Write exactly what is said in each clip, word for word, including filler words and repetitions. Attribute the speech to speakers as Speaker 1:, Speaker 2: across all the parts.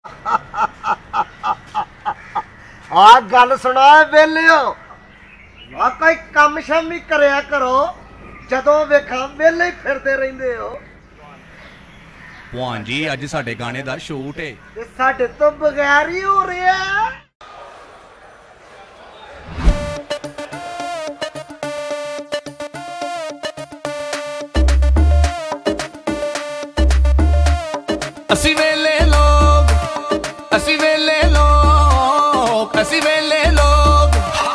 Speaker 1: आ गल सुना वेलियो आ कोई कम शम ही करया करो जदों वेखा वेले ही फिरदे रहिंदे हो।
Speaker 2: भगवान जी अज साडे गाने दा शूट है
Speaker 1: ते साडे तो बगैर ही हो रहा।
Speaker 2: असी वेले लोग असी वेले लोग असी वेले लोग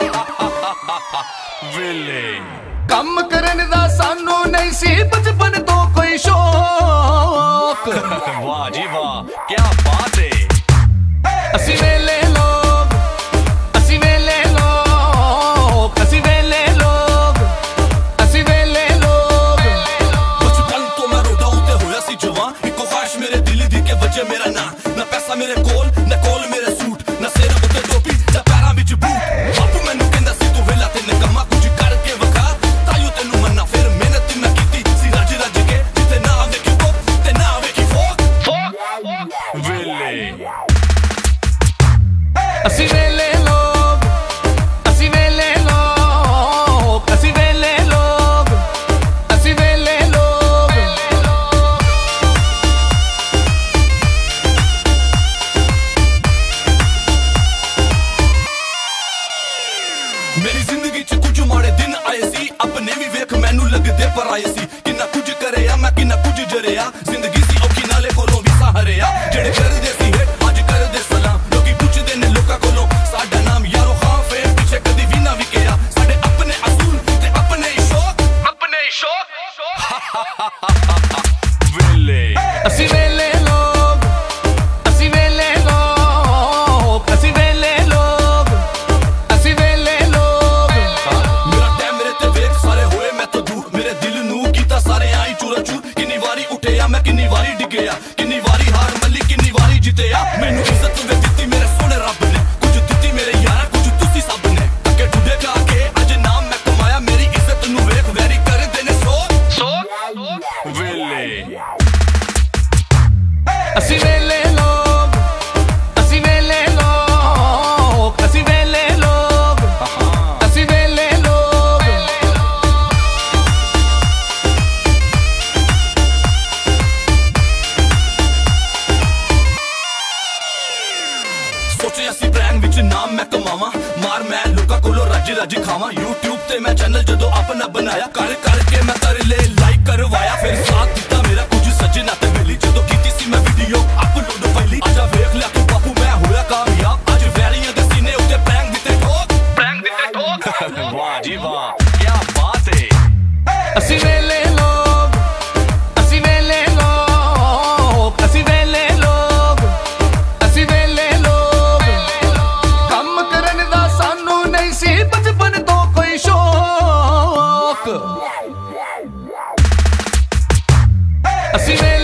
Speaker 2: वेले कम करन दा सानू नहीं सी बचपन तो कोई शौक। वाह जी वाह क्या बात है। असी वेले लोग असी वेले लोग असी वेले लोग असी वेले लोग बचपन तो मैं रोदा उते होया सी जवान इको ख्वाहिश मेरे दिल दी के वजह मेरा ना ना पैसा मेरे कोल ना कोल मेरे सूट ना सिर उते टोपी ना पैरां विच बूट। बापू मैनू कहंदा सी तू वेला ते निकम्मा कुछ करके वखा ताइयो तेनू मन्ना फिर मेहनत मैं कीती सी रज रज के जिते ना वेखी कोप ते ना वेखी फोक फोक वेले। असी वेले लोग असी वेले लोग असी वेले लोग असी वेले लोग मेरी जिंदगी च कुछ माड़े दिन आए सी अपने भी वेख मैनू लगदे पर आए सी किन्ना कुछ करेया मैं किन्ना कुछ जरेया जिंदगी सी औखी नाले कोलों भी सहारेया जेड़े करदे सी हिट अज करदे सलाम लोकी पुछदे ने लोकां कोलों साडा नाम यारो खां फेम पीछे कदी भी ना विकेया साडे अपने असूल ते अपने ही शौक अपने ही शौक वेले। असी वेले लोग असी वेले लोग असी वेले लोग असी वेले लोग मेरा टाइम मेरे ते वेख सारे होए मैं तो दूर मेरे दिल नू कीता सारे आई चूरा चूर किन्नी वारी उठेया मैं किन्नी वारी डिगेया किन्नी वारी हार मल्ली किन्नी वारी जितेया मैनू इज्जत वे दित्ती मेरे सोने रब ने कुछ दित्ती मेरे यारा कुछ तुसी सब ने अगे ठुडे खा के अज नाम मैं कमाया मेरी इज्जत नू वेख वैरी कर देने सो सो वेले। असी वेले लोग असी वेले लोग असी वेले लोग असी वेले लोग सोचे असी ब्रांड विच नाम मैं कमावा मार मैं लोकां कोलों रज रज खावा यूट्यूब ते मैं चैनल जदों अपना बनाया कर करके मैं कर ले लाइक करवाया फिर साथ दिता मेरा कुछ सजना ते मिली जदों कीती सी मैं वीडियो अपलोड पहली आजा वेख लिया तू बापू मैं होया कामयाब अज वैरियां दे सीने उते प्रैंक दिते ठोक प्रैंक दिते ठोक वाह जी वाह क्या बात है। असी वेले लोग असी वेले लोग असी वेले लोग असी वेले लोग कम करन दा सानू नहीं सी बचपन तो कोई शौक। असी वेले